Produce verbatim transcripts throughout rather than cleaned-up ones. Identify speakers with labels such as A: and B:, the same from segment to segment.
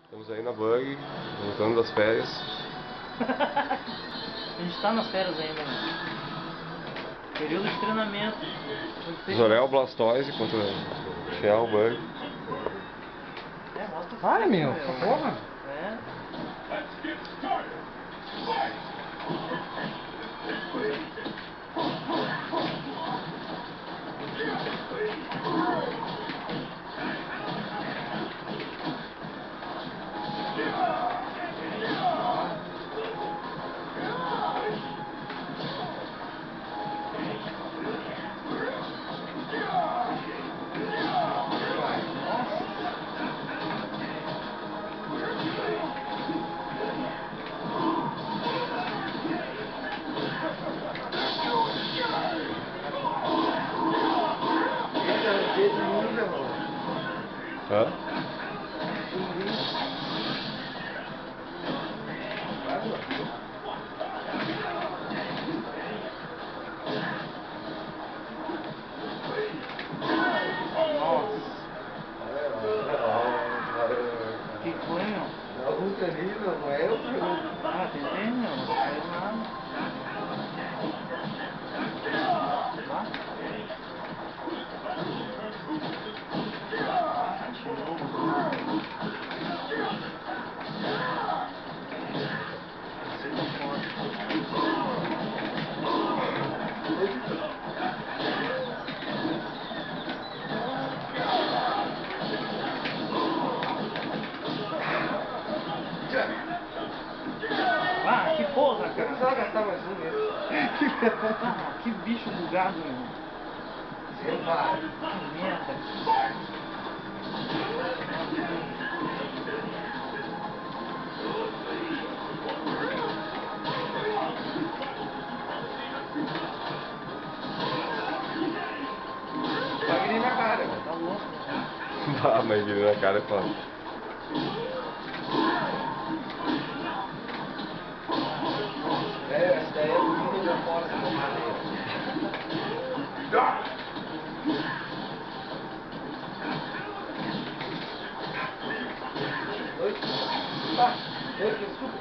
A: Estamos aí na bug, voltando das férias.
B: A gente tá nas férias ainda, né? Período de treinamento.
A: Zorel Blastoise contra Shell Bug.
B: É, mostra o
C: Para,
B: filme,
C: meu, porra.
B: É.
A: Hã?
B: Que foi, meu?
C: Não, nunca vi, meu, não é eu, meu.
B: Ah, tentei, meu, não saiu nada. Lá? Ah, que porra,
C: Eu
B: cara.
C: precisava gastar mais um mesmo.
B: Ah, que bicho bugado, meu.
C: Você vai.
B: Que merda.
C: Magrinho na cara, meu.
B: Tá louco, né?
A: Ah, mas ele na cara é foda.
C: É, essa daí é o vídeo da fora, essa porrada aí. Dois. Tá. Dois, desculpa.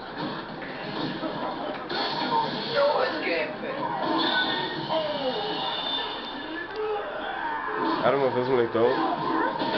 C: Não escape, velho.
A: Era uma vez um leitão.